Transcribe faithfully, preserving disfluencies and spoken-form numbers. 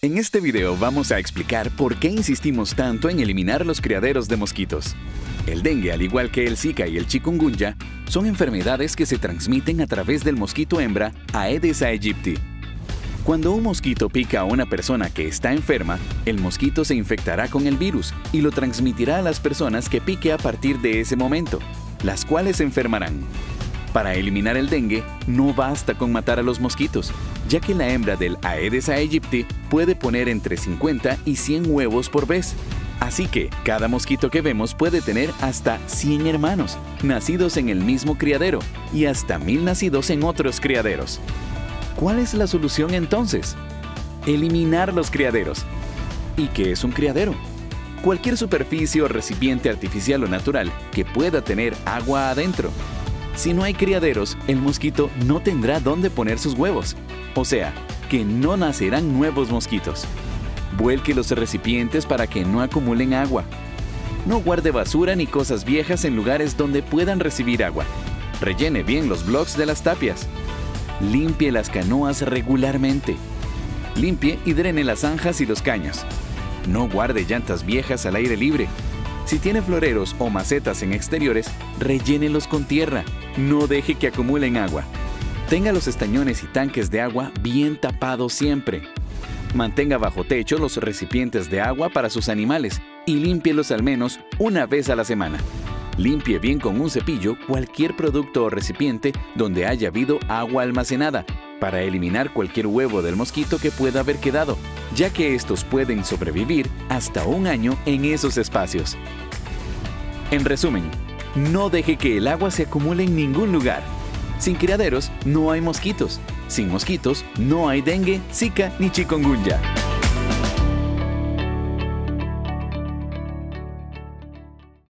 En este video vamos a explicar por qué insistimos tanto en eliminar los criaderos de mosquitos. El dengue, al igual que el Zika y el chikungunya, son enfermedades que se transmiten a través del mosquito hembra Aedes aegypti. Cuando un mosquito pica a una persona que está enferma, el mosquito se infectará con el virus y lo transmitirá a las personas que pique a partir de ese momento, las cuales se enfermarán. Para eliminar el dengue, no basta con matar a los mosquitos, ya que la hembra del Aedes aegypti puede poner entre cincuenta y cien huevos por vez. Así que cada mosquito que vemos puede tener hasta cien hermanos, nacidos en el mismo criadero, y hasta mil nacidos en otros criaderos. ¿Cuál es la solución entonces? Eliminar los criaderos. ¿Y qué es un criadero? Cualquier superficie o recipiente artificial o natural que pueda tener agua adentro. Si no hay criaderos, el mosquito no tendrá dónde poner sus huevos, o sea, que no nacerán nuevos mosquitos. Vuelque los recipientes para que no acumulen agua. No guarde basura ni cosas viejas en lugares donde puedan recibir agua. Rellene bien los bloques de las tapias. Limpie las canoas regularmente. Limpie y drene las zanjas y los caños. No guarde llantas viejas al aire libre. Si tiene floreros o macetas en exteriores, rellénelos con tierra. No deje que acumulen agua. Tenga los estañones y tanques de agua bien tapados siempre. Mantenga bajo techo los recipientes de agua para sus animales y límpielos al menos una vez a la semana. Limpie bien con un cepillo cualquier producto o recipiente donde haya habido agua almacenada para eliminar cualquier huevo del mosquito que pueda haber quedado, ya que estos pueden sobrevivir hasta un año en esos espacios. En resumen, no deje que el agua se acumule en ningún lugar. Sin criaderos no hay mosquitos. Sin mosquitos no hay dengue, Zika ni chikungunya.